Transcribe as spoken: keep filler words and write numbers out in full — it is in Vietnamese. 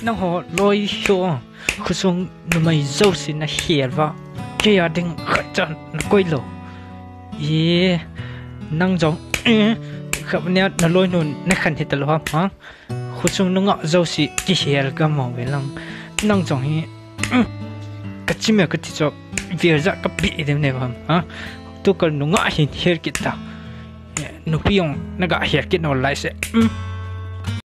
nó họ lôi show khu sung nó mày dâu xin nó hiền vào cái gia đình khát chân nó quay lộ yeah năng giống khắp nhà nó lôi nôn nó khăn thì tao lo hả khu sung nó ngọ dâu xị cái hiền cái màu về lòng năng giống hi cái chim cái thì cho việc ra cái bị thế này không hả tôi cần nó ngọ hiền hiền kita nó piong nó gạ hiền kita nó lại sẽ